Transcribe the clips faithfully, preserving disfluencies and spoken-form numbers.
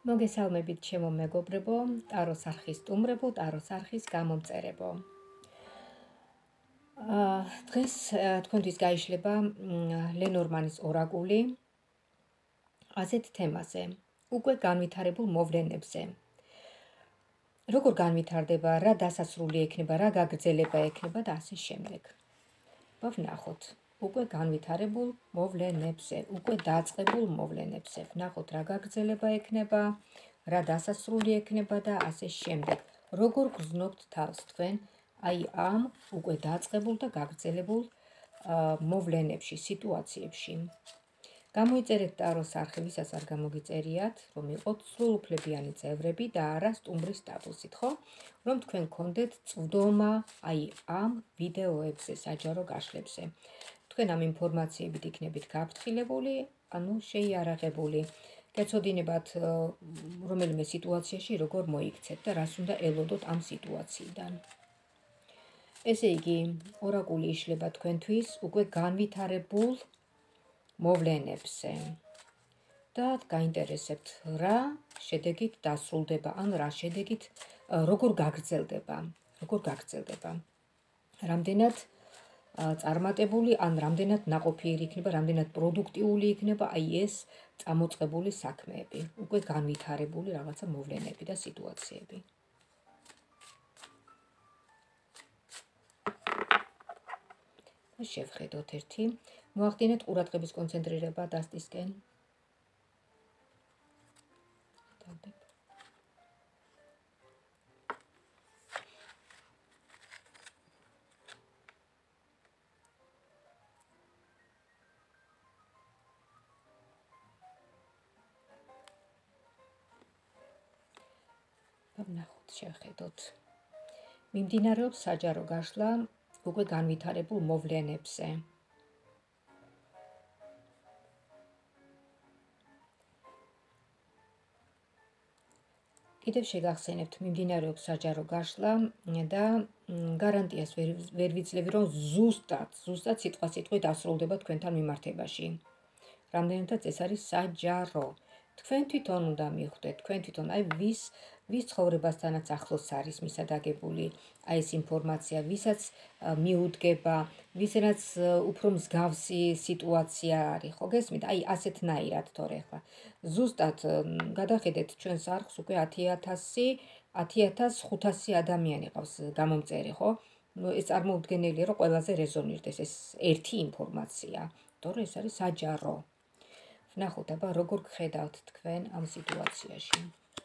მოგესალმებით ჩემო მეგობრებო, ტაროს არხის სტუმრებო, ტაროს არხის გამომწერებო. დღეს თქვენთვის გაიშლება ლენორმანის ორაკული ასეთ თემაზე, უკვე განვითარებულ მოვლენებზე. როგორ განვითარდება, რა დასასრული ექნება, რა გაგრძელება ექნება და ასე შემდეგ. ვნახოთ უკვე განვითარებულ მოვლენებზე, უკვე დაწყებულ მოვლენებზე. ვნახოთ რა გაგრძელება ექნება, რა დასასრული ექნება და ასე შემდეგ. როგორ გრძნობთ თავს თქვენ აი ამ უკვე დაწყებულ და გაგრძელებულ მოვლენებში, სიტუაციებში. გამოიწერეთ ტაროს არხი, ვისაც არ გამოგიწერიათ, რომ იყოთ სრულუფლებიანი წევრები და არა სტუმრის სტატუსით, ხო? რომ თქვენ გქონდეთ წვდომა აი ამ ვიდეოებზე, საჯარო გაშლებზე. თქვენ ამ ინფორმაციებით იქნებით გაფრთხილებული, ანუ შეიარაღებული. გეცოდინებათ რომელიმე სიტუაციაში როგორ მოიქცეთ და რას უნდა ელოდოთ ამ სიტუაციიდან. ესე იგი, ორაკული იშლება თქვენთვის უკვე განვითარებულ მოვლენებზე და გაინტერესებთ რა შედეგით დასრულდება, ან რა შედეგით როგორ გაგრძელდება, როგორ გაგრძელდება. რამდენად წარმატებული, ან რამდენად ნაყოფიერი იქნება, რამდენად პროდუქტიული იქნება აი ეს წამოწყებული საქმეები, უკვე განვითარებული რაღაცა მოვლენები და სიტუაციები. შევხედოთ ერთი, მოახდინეთ ყურადღების კონცენტრირება დასტისკენ. ვნახოთ, შევხედოთ. მიმდინარეობს საჯარო გაშლა უკვე განვითარებულ მოვლენებზე. კიდევ შეგახსენებთ, მიმდინარეობს საჯარო გაშლა და გარანტიას ვერ ვიძლევი, რომ ზუსტად, ზუსტად სიტყვასიტყვით დასრულდება თქვენთან მიმართებაში. რამდენადაც ეს არის საჯარო. თქვენ თვითონ უნდა მიხვდეთ, თქვენ თვითონ აი ვის ვის ცხოვრებასთანაც ახლოს არის მისადაგებული აი ეს ინფორმაცია, ვისაც მიუდგება, ვისაც უფრო მსგავსი სიტუაცია არის, ხო გესმით? აი ასეთნაირად თორე ხა. ზუსტად გადახედეთ ჩვენს არხს უკვე ათი ათას ხუთასი ადამიანი ყავს გამომწერი, ხო? ეს წარმოუდგენელია, რომ ყველაზე რეზონირდეს ეს ერთი ინფორმაცია, თორე ეს არის საჯარო. ვნახოთ, აბა როგორ გხედავთ თქვენ ამ სიტუაციაში.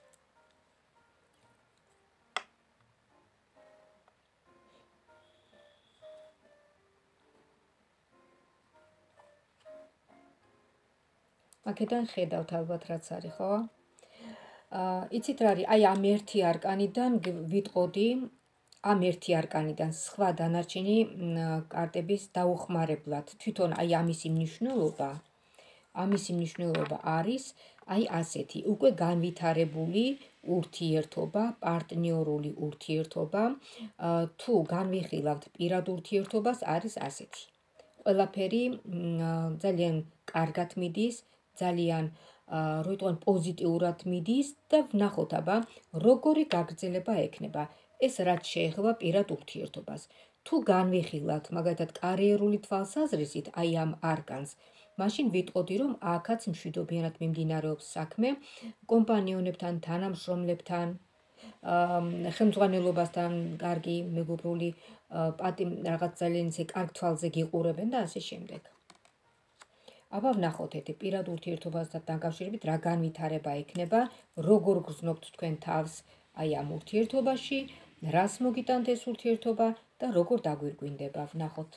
აქედან ხედავთ ალბათ რაც არის, ხო? აა, იცით რა არის? აი ამ ერთი არკანიდან ვიტყოდი, ამ ერთი არკანიდან სხვა დანარჩენი კარტების დაუხმარებლად. თვითონ აი ამისი მნიშვნელობა, ამისი მნიშვნელობა არის აი ასეთი, უკვე განვითარებული ურთიერთობა, პარტნიორული ურთიერთობა, თუ განვიხილავთ პირად ურთიერთობას, არის ასეთი. ყველაფერი ძალიან კარგად მიდის, ძალიან როიტყვან პოზიტიურად მიდის და ვნახოთ აბა როგორი გაგრძელება ექნება. ეს რაც შეეხება პირად ურთიერთობას. თუ განვიხილავთ მაგალითად კარიერული თვალსაზრისით აი ამ არკანს, მაშინ ვიტყოდი, რომ აქაც მშვიდობიანად მიმდინარეობს საქმე კომპანიონებთან, თანამშრომლებთან, ხელმძღვანელობასთან, კარგი მეგობრული პატი რაღაც ძალიან ისე კარგ თვალზე გიყურებენ და ასე შემდეგ. აბა ვნახოთ ერთი პირად ურთიერთობასთან დაკავშირებით რა განვითარება ექნება, როგორ გრძნობთ თქვენ თავს აი ამ ურთიერთობაში, რას მოგიტანთ ეს ურთიერთობა და როგორ დაგვირგვინდება, ვნახოთ.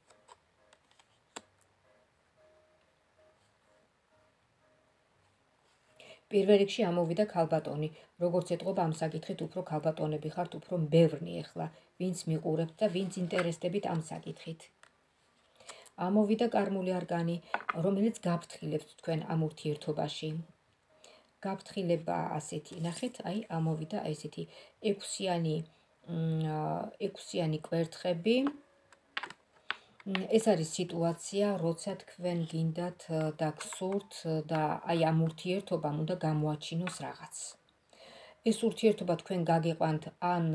პირველ რიგში ამოვიდა ქალბატონი, როგორც ეტყობა ამ საკითხით უფრო ქალბატონები ხართ, უფრო ბევრნი ახლა, ვინც მიყურებთ და ვინც ინტერესდებით ამ საკითხით. ამოვიდა კარმული არკანი, რომელიც გაფრთხილებთ თქვენ ამ ურთიერთობაში. გაფრთხილება ასეთი, ნახეთ, აი ამოვიდა ესეთი ექვსიანი ექვსიანი კვერთხები. ეს არის სიტუაცია, როცა თქვენ გინდათ და გსურთ და აი ამ ურთიერთობამ უნდა გამოაჩინოს რაღაც. ეს ურთიერთობა თქვენ გაგიყვანთ ან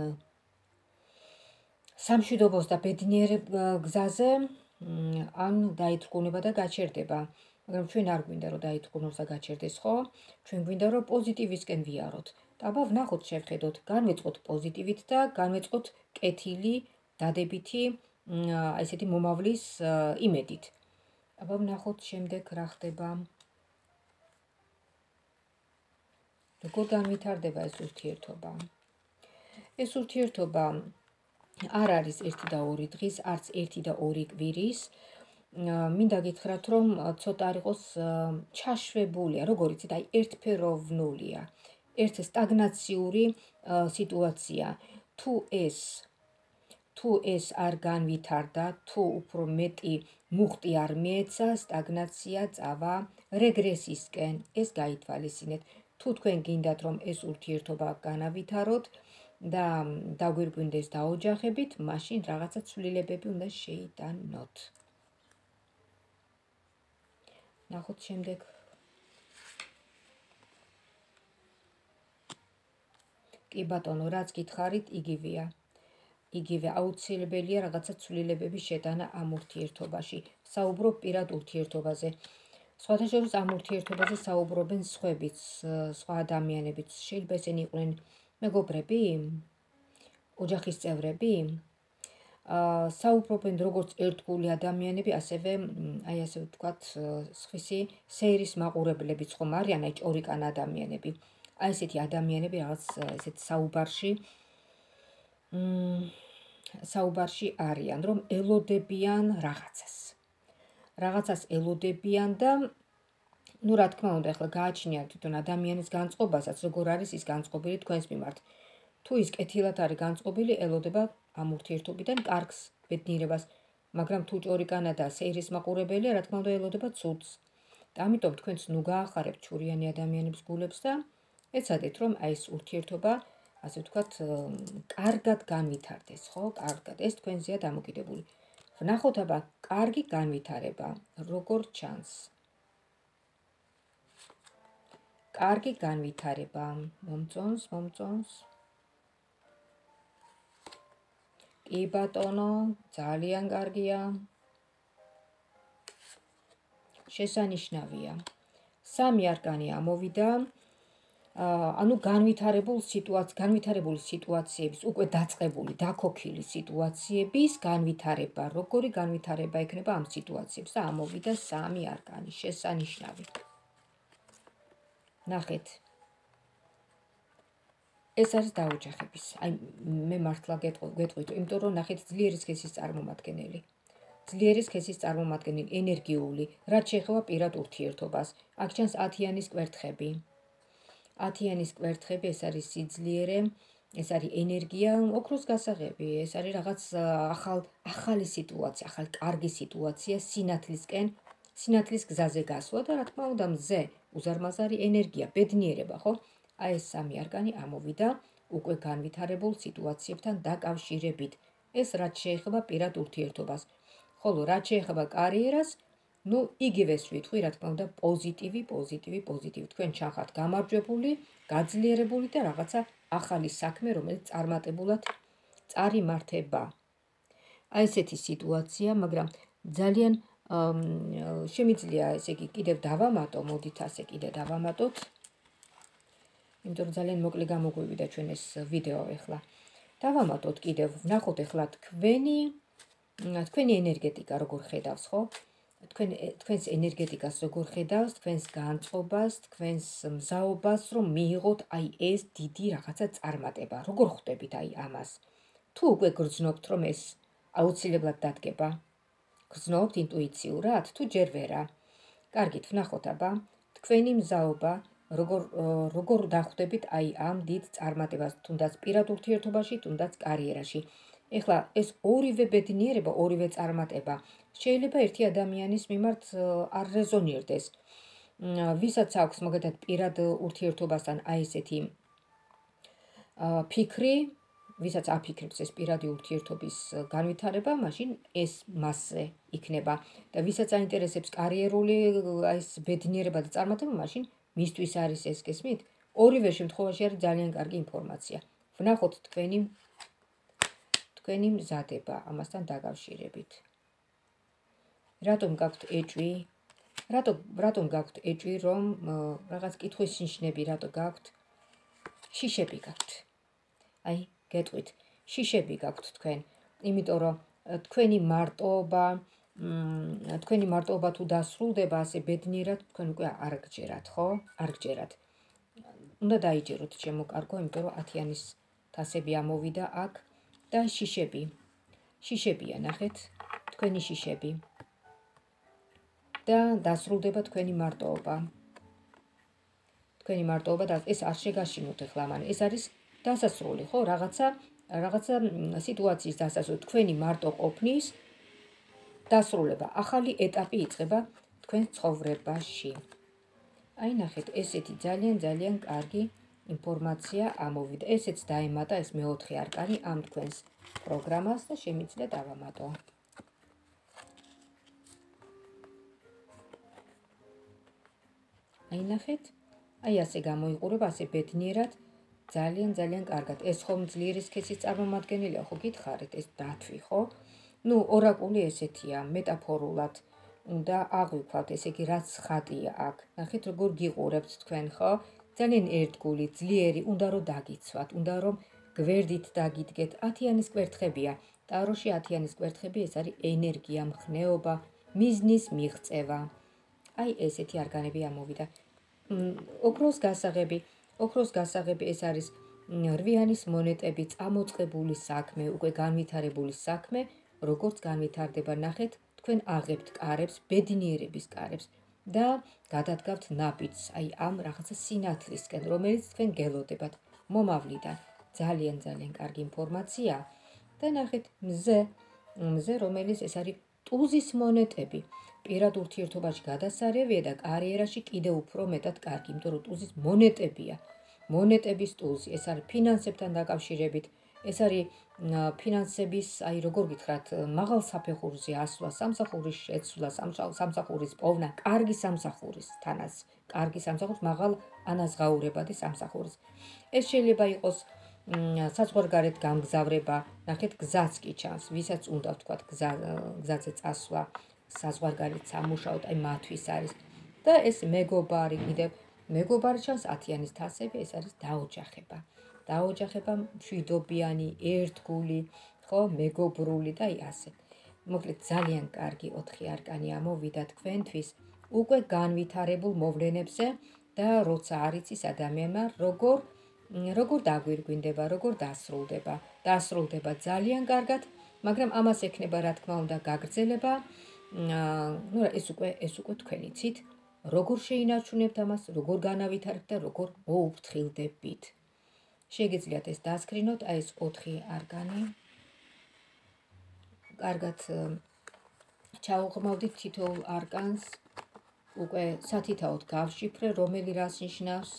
სამშვიდობოს და ბედნიერ გზაზე, ან დაითრგუნება და გაჩერდება. მაგრამ ჩვენ არ გვინდა რომ დაითრგუნოს და გაჩერდეს, ხო? ჩვენ გვინდა რომ პოზიტივისკენ ვიაროთ. და აბა ვნახოთ, შევხედოთ, განვეწყოთ პოზიტივით და განვეწყოთ კეთილი, დადებითი, აი ესეთი მომავლის იმედით. აბა ვნახოთ შემდეგ რა ხდება. როგორ განვითარდება ეს ურთიერთობა? ეს ურთიერთობა არ არის ერთი და ორი დღის, არც ერთი და ორი კვირის. მინდა გითხრათ, რომ ცოტა არ იყოს ჩაშვებულია, როგორ იცით, აი ერთფეროვნულია, ერთ სტაგნაციური სიტუაცია. თუ ეს თუ ეს არ განვითარდა, თუ უფრო მეტი მუხტი არ მიეცა, სტაგნაცია წავა რეგრესისკენ, ეს გაითვალისწინეთ. თუ თქვენ გინდათ, რომ ეს ურთიერთობა განავითაროთ და დაგვირგვინდეს დაოჯახებით, მაშინ რაღაცა ცვლილებები უნდა შეიტანოთ. ნახოთ შემდეგ. კი ბატონო, რაც გითხარით, იგივეა. იგივე აუცილებელია რაღაცა ცვლილებების შეტანა ამ ურთიერთობაში. საუბრობ პირად ურთიერთობაზე. სხვათა შორის ამ ურთიერთობაზე საუბრობენ სხვებიც, სხვა ადამიანებიც. შეიძლება ესენი იყვნენ მეგობრები, ოჯახის წევრები. საუბრობენ როგორც ერთგული ადამიანები, ასევე აი ასე ვთქვათ, სხვისი სეირის მაყურებლებიც ხომ არიან, აი ჭორიკან ადამიანები. აი ესეთი ადამიანები რაღაც ესეთ საუბარში საუბარში არიან, რომ ელოდებიან რაღაცას. რაღაცას ელოდებიან და ну, რა თქმა უნდა, ახლა გააჩნიათ თვითონ ადამიანის განწყობასაც, როგორ არის ის განწყობილი თქვენს მიმართ. თუ ის კეთილად არის განწყობილი, ელოდება ამ ურთიერთობიდან კარგს, ბედნიერებას, მაგრამ თუ ჭორიკანა და სეირის მაყურებელია, რა თქმა უნდა, ელოდება ცუდს. და ამიტომ თქვენც ნუ გაახარებთ ჩურიანი ადამიანების გულებს და ეცადეთ, რომ აი ეს ურთიერთობა, ასე ვთქვათ, კარგად განვითარდეს, ხო? კარგად. ეს თქვენზეა დამოკიდებული. ვნახოთ აბა, კარგი განვითარება, როგორ ჩანს. კარგი განვითარება, მომწონს, მომწონს. კი ბატონო, ძალიან კარგია. შესანიშნავია. სამი არკანი ამოვიდა. ანუ განვითარებულ სიტუაციებში, განვითარებული სიტუაციების, უკვე დაწყებული, დაქოქილი სიტუაციების განვითარება, როგორი განვითარება ექნება ამ სიტუაციებს და ამოვიდა სამი არკანი, შესანიშნავი. ნახეთ. ეს არის დაოჯახების. აი მე მართლა გეტყვით, იმიტომ რომ ნახეთ ძლიერი სქესის წარმომადგენელი. ძლიერი სქესის წარმომადგენელი, ენერგიული, რაც შეეხება პირად ურთიერთობას. აქ ჩანს ათიანის კვერთხები. ათიანის კვერთხები, ეს არის სიძლიერე, ეს არის ენერგია, ოქროს გასაღები, ეს არის რაღაც ახალ ახალი სიტუაცია, ახალი კარგი სიტუაცია სინათლისკენ, სინათლის გზაზე გასვლა და რა თქმა უნდა მზე, უზარმაზარი ენერგია, ბედნიერება, ხო? აი ეს სამი არკანი ამოვიდა უკვე განვითარებულ სიტუაციებთან დაკავშირებით. ეს რაც შეეხება პირად ურთიერთობას. ხოლო რაც შეეხება კარიერას, ну, იგივეს ვიტყვი, რა თქმა უნდა, პოზიტივი, პოზიტივი, პოზიტივი. თქვენ ჩახართ გამარჯვებული, გაძლიერებული და რაღაცა ახალი საქმე, რომელიც წარმატებულად წარიმართება. აი ესეთი სიტუაცია, მაგრამ ძალიან შემიძლია, ესე იგი, კიდევ დავამატო, მოდით ასე კიდე დავამატოთ. იმიტომ რომ ძალიან მოკლე გამოგვივიდა ჩვენ ეს ვიდეო ახლა. დავამატოთ კიდევ, ვნახოთ ახლა თქვენი თქვენი ენერგეტიკა როგორ ხედავს, ხო? თქვენ თქვენს ენერგეტიკას როგორ ხედავს, თქვენს განწყობას, თქვენს მზაობას, რომ მიიღოთ აი ეს დიდი რაღაცა წარმატება. როგორ ხვდებით აი ამას? თუ უკვე გრძნობთ, რომ ეს აუცილებლად დადგება? გრძნობთ ინტუიციურად, თუ ჯერ ვერა? კარგით, ვნახოთ აბა, თქვენი მზაობა, როგორ როგორ დახვდებით აი ამ დიდ წარმატებას, თუნდაც პირად ურთიერთობაში, თუნდაც კარიერაში. ეხლა ეს ორივე ბედნიერება, ორივე წარმატება შეიძლება ერთი ადამიანის მიმართ არ რეზონირდეს. ვისაც აქვს მაგათად პირად ურთიერთობასთან აი ესეთი ფიქრი, ვისაც აფიქრებს ეს პირადი ურთიერთობის განვითარება, მაშინ ეს მასზე იქნება და ვისაც აინტერესებს კარიერული აი ეს ბედნიერება და წარმატება, მაშინ მისთვის არის ეს გესმით? ორივე შემთხვევაში არის ძალიან კარგი ინფორმაცია. ვნახოთ თქვენი თქვენი მზადება ამასთან დაკავშირებით. რატომ გაქვთ ეჭვი? რატო რატომ გაქვთ ეჭვი, რომ რაღაც კითხვის ნიშნები რატო გაქვთ? შიშები გაქვთ. აი, გეტყვით, შიშები გაქვთ თქვენ, იმიტომ რომ თქვენი მარტოობა, თქვენი მარტოობა თუ დასრულდება ასე ბედნიერად, თქვენ უკვე არ გჯერათ, ხო? არ გჯერათ. უნდა დაიჯეროთ ჩემო კარგო, იმიტომ რომ ათიანის თასები ამოვიდა აქ და შიშები. შიშებია, ნახეთ, თქვენი შიშები. და დასრულდება თქვენი მარტოობა. თქვენი მარტოობა და ეს არ შეგაშინოთ ახლა, მან ეს არის დასასრული, ხო? რაღაცა რაღაცა სიტუაციის დასასრული, თქვენი მარტო ყოფნის დასრულება, ახალი ეტაპი იწყება თქვენ ცხოვრებაში. აი ნახეთ, ესეთი ძალიან ძალიან კარგი ინფორმაცია ამოვიდა. ესეც დაემატა ეს მეოთხე არკანი ამ თქვენს პროგრამას და შემიძლია დავამატო. აი ნახეთ, აი ასე გამოიყურება, ასე ბედნიერად, ძალიან ძალიან კარგად. ეს ხომ ძლიერი სქესის წარმომადგენელია, ხო გითხარით, ეს დათვი, ხო? ნუ ორაკული ესეთია, მეტაფორულად უნდა აღვიქვათ, ესე იგი რაც ხატია აქ. ნახეთ, როგორ გიყურებთ თქვენ, ხო? ძალიან ერთგული, ძლიერი, უნდა რომ დაგიცვათ, უნდა რომ გვერდით დაგიდგეთ. ათიანის კვერთხებია. ტაროში ათიანის კვერთხები, ეს არის ენერგია, მხნეობა, მიზნის მიღწევა. აი ესეთი არგანები ამოვიდა. ოქროს გასაღები, ოქროს გასაღები ეს არის რვიანის მონეტები, წამოწყებული საქმე, უკვე განვითარებული საქმე, როგორც განვითარდება, ნახეთ, თქვენ აღებთ კარებს, ბედნიერების კარებს და გადადგავთ ნაბიჯს, აი ამ რაღაცა სინათლისკენ, რომელიც თქვენ გელოდებათ მომავლიდან. ძალიან ძალიან კარგი ინფორმაცია და ნახეთ, მზე, მზე, რომელიც ეს არის ტუზის მონეტები. პირად ურთიერთობაში გადასარევია და კარიერაში კიდევ უფრო მეტად კარგი, იმიტომ რომ ტუზის მონეტებია. მონეტების ტუზი, ეს არის ფინანსებთან დაკავშირებით, ეს არის ფინანსების, აი როგორ გითხრათ, მაღალ საფეხურზე ასვლა, სამსახურის შეცვლა, სამსახურის პოვნა, კარგი სამსახურის თანაც, კარგი სამსახურის, მაღალ ანაზღაურებადი სამსახურის. ეს შეიძლება იყოს საზღვარგარეთ გამგზავრება, ნახეთ, გზაც კი ჩანს, ვისაც უნდა ვთქვათ, გზაზე წასვლა, საზღვარგარეთ სამუშაოდ, აი მათვის არის. და ეს მეგობარი კიდევ, მეგობარი ჩანს, ათიანის თასები, ეს არის დაოჯახება. დაოჯახება, მშვიდობიანი, ერთგული, ხო, მეგობრული და აი ასე. მოკლედ ძალიან კარგი ოთხი არკანი ამოვიდა თქვენთვის უკვე განვითარებულ მოვლენებზე და როცა არ იცის ადამიანმა როგორ როგორ დაგვირგვინდება, როგორ დასრულდება. დასრულდება ძალიან კარგად, მაგრამ ამას ექნება რა თქმა უნდა გაგრძელება. ნუ ეს უკვე ეს უკვე თქვენ იცით, როგორ შეინარჩუნებთ ამას, როგორ განავითარებთ და როგორ მოუფრთხილდებით. შეგიძლიათ ეს დასკრინოთ, აი ეს ოთხი არკანი. კარგად ჩაუღრმავდით თითოეულ არკანს, უკვე სათითაოდ გავშიფრე, რომელი რას ნიშნავს.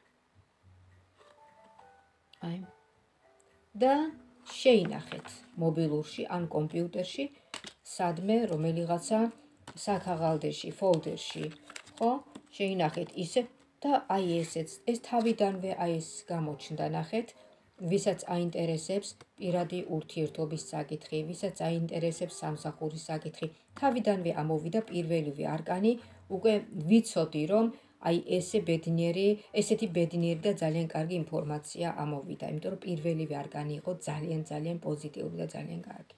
აი. და შეინახეთ მობილურში ან კომპიუტერში, სადმე რომელიღაცა საქაღალდეში, ფოლდერში, ხო? შეინახეთ ისე და აი ესეც, ეს თავიდანვე აი ეს გამოჩნდა, ნახეთ, ვისაც აინტერესებს პირადი ურთიერთობის საკითხი, ვისაც აინტერესებს სამსახურის საკითხი, თავიდანვე ამოვიდა პირველივე არკანი, უკვე ვიცოდი, რომ აი ესე ბედნიერი, ესეთი ბედნიერი და ძალიან კარგი ინფორმაცია ამოვიდა, იმიტომ რომ პირველივე არკანი იყო ძალიან ძალიან პოზიტიური და ძალიან კარგი.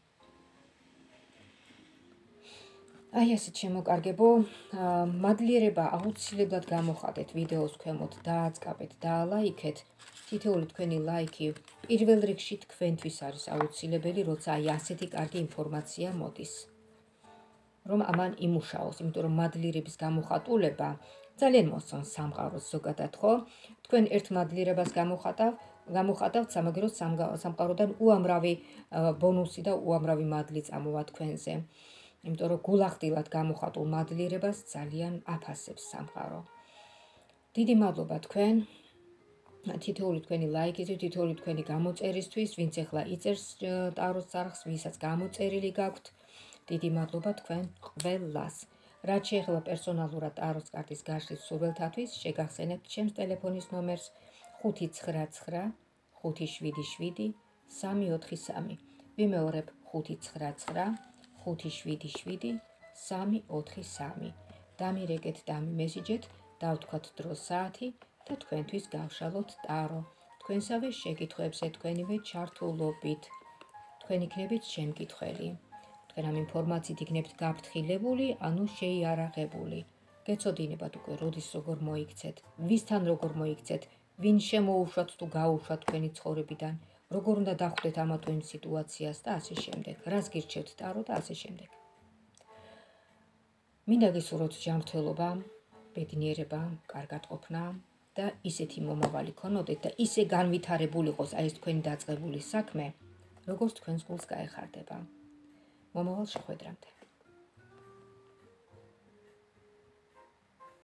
აი ასეთ შემოკარგებო, მადლიერება აუცილებლად გამოხატეთ ვიდეოს ქვემოთ, დააწყაბეთ, დაალაიქეთ. თითოეული თქვენი ლაიქი პირველ რიგში თქვენთვის არის აუცილებელი, როცა აი ასეთი კარგი ინფორმაცია მოდის. რომ ამან იმუშაოს, იმიტომ რომ მადლიერების გამოხატულება ძალიან მოსწონს სამყაროს ზოგადად, ხო? თქვენ ერთ მადლიერებას გამოხატავ, გამოხატავთ, სამაგეროს სამყაროდან უამრავი ბონუსი და უამრავი მადლი წამოვა თქვენზე. იმიტომ რომ გულახდილად გამოხატულ მადლიერებას ძალიან აფასებს სამყარო. დიდი მადლობა თქვენ. თითოეული თქვენი ლაიქისთვის, თითოეული თქვენი გამოწერისთვის, ვინც ახლა იწერს ტაროს წარხს, ვისაც გამოწერილი გაქვთ, დიდი მადლობა თქვენ ყველას. რაც შეეხება პერსონალურად ტაროს კარტის გაშლის მსურველთათვის, შეგახსენებთ ჩემს ტელეფონის ნომერს ხუთი ცხრა ცხრა ხუთი შვიდი შვიდი სამი ოთხი სამი. ვიმეორებ ხუთი ცხრა ცხრა ხუთი შვიდი შვიდი სამი ოთხი სამი. დამირეკეთ, დამიმესიჯეთ, დავთქვათ დრო საათი და თქვენთვის გავშალოთ ტარო. თქვენსავე შეკითხვებზე თქვენივე ჩართულობით. თქვენ იქნებით შემკითხველი. თქვენ ამ ინფორმაციით იქნებთ გაფრთხილებული, ანუ შეიარაღებული. გეცოდინებათ უკვე როდის როგორ მოიქცეთ, ვისთან როგორ მოიქცეთ, ვინ შემოუშვათ თუ გაუშვათ თქვენი ცხოვრებიდან, როგორ უნდა დახვდეთ ამა თუ იმ სიტუაციას და ასე შემდეგ. რას გირჩევთ ტარო და ასე შემდეგ. მინდა გისურვოთ ჯანმრთელობა, ბედნიერება, კარგატყოფნა და ისეთი მომავალი ქონოდეთ და ისე განვითარებული იყოს აი ეს თქვენი დაწყებული საქმე, როგორც თქვენს გულს გაეხარდება. მომავალ შეხვედრამდე.